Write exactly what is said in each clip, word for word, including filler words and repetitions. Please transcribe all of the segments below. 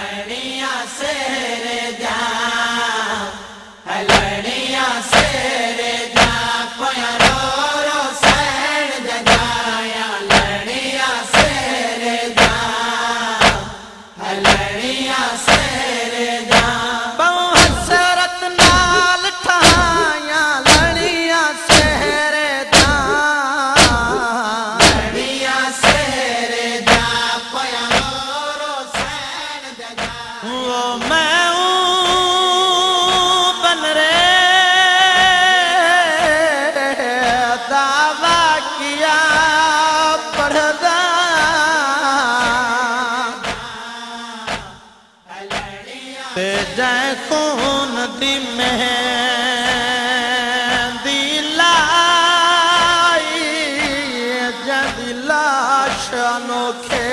हलड़ियां सेरे जा हलड़ियां सेरे जा पोया रो रो सैन जगाया हलड़ियां सेरे जा हलड़ियां सेरे जा बहु हसरत नाल ठाया लड़ियां सेरे जा हलड़ियां सेरे जा पोया रो रो सैन जगाया वो मैं जय खून दी मेहंदी लाई जदी लाश अनोखे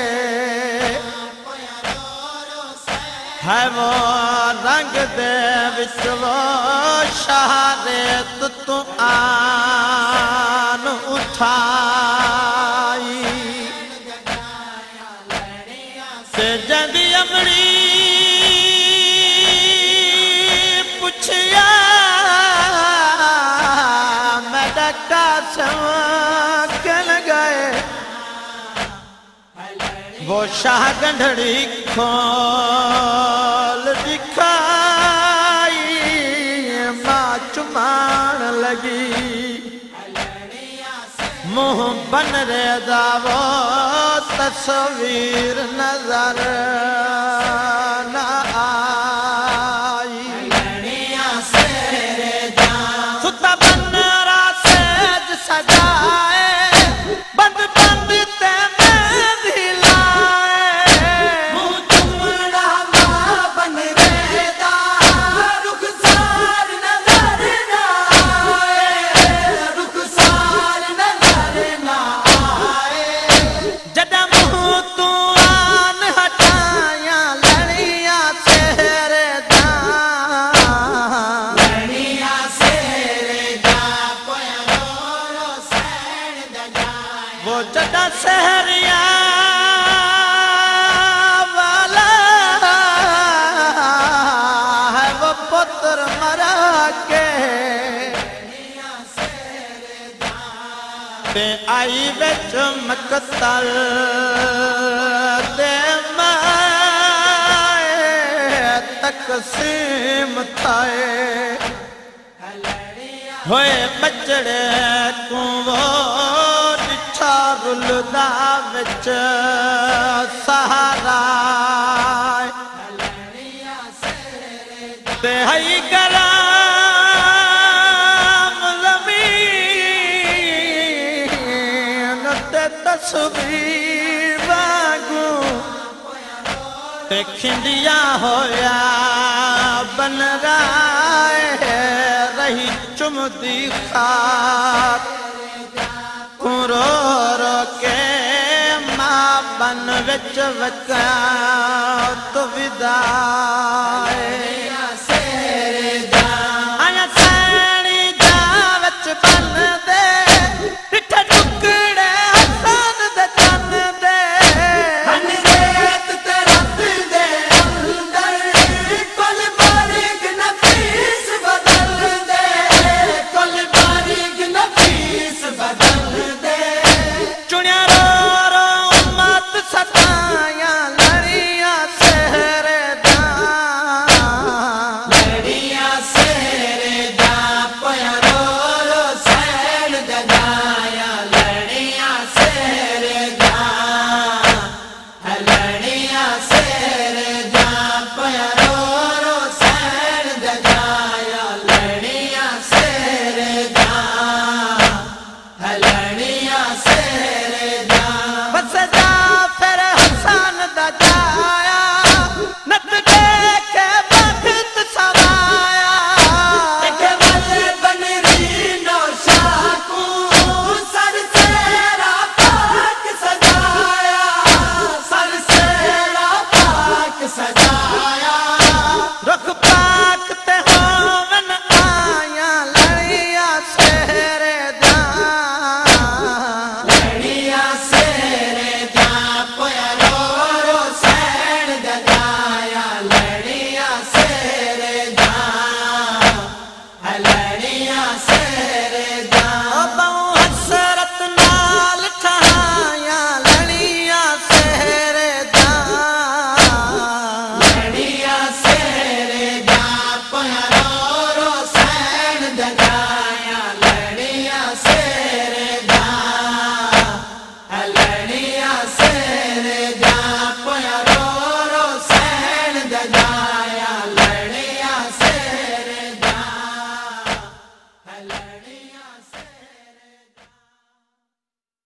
है वो रंग दे विच वो शहादे तू आन उठाई से जदी अमड़ी कन गए वो शाह गंढड़ी खोल दिखाई माँ चुमान लगी मुँह बन रे दावो तस्वीर नजर न आई सुता बन सजाए बंद बंद ते मेहंदी लाए मुँह चुमड़ा माँ बन रेदा रुखसार नजर न आए रुखसार नजर न आए जदा मुँह तू आन हटाया लड़ियां सेरे जा लड़ियां सेरे जा वो जदा सहरिया वाला है वो पुत्र मरा के ते आई बिच मकतल दे माए तकसीम थाए होए बचड़े तू वो रुलदा विच सहारा ते हई कराम ज़मीन ते तस्वीर वांगू ते खिंडिया होया बन राए रही चुमदी खात रो रो के माँ बन विच वका तो विदाए